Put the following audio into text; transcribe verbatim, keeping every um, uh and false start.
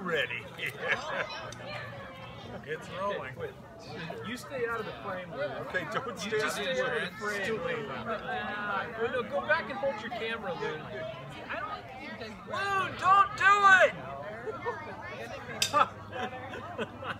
ready. It's rolling. Wait, you stay out of the frame, Lou. Okay, don't You stay just out stay of out the of the frame. It's too late. Well, no, go back and hold your camera, Lou. Lou, don't do it!